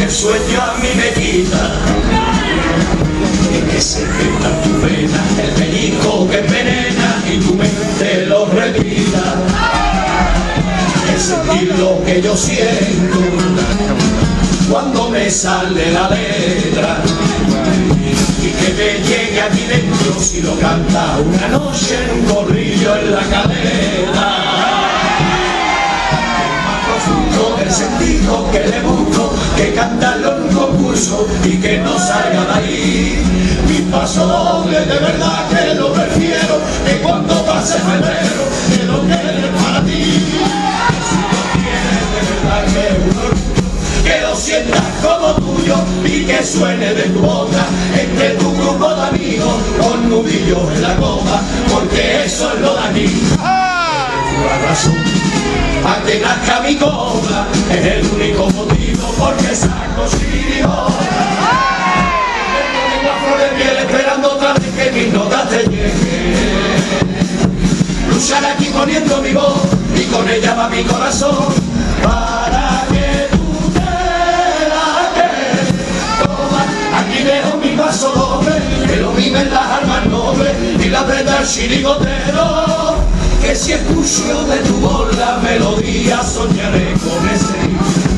el sueño a mí me quita. Que se meta en tu vena el pellizco que envenena y tu mente lo repita. Es sentir lo que yo siento cuando me sale la letra y que me llegue aquí dentro si lo canta una noche en un corrillo en la cadena. El sentido que le busco, que cantarlo en un concurso y que no salga de ahí. Mi paso doble de verdad que lo prefiero, que cuando pase febrero, que lo quede para ti. Si lo quieres de verdad que un orgullo, que lo sientas como tuyo y que suene de tu boca entre tu grupo de amigos con nudillos en la copa, porque eso es lo de aquí. La razón a que nazca mi cobra es el único motivo porque saco chirimola. Tengo una flor de piel esperando otra vez que mis notas te lleguen. Luchar aquí poniendo mi voz y con ella va mi corazón para que tú te la quedes. Toma, aquí dejo mi paso doble, que lo viven las almas nobles y la prenda el chirigotero. Que si escucho de tu voz la melodía soñaré con ese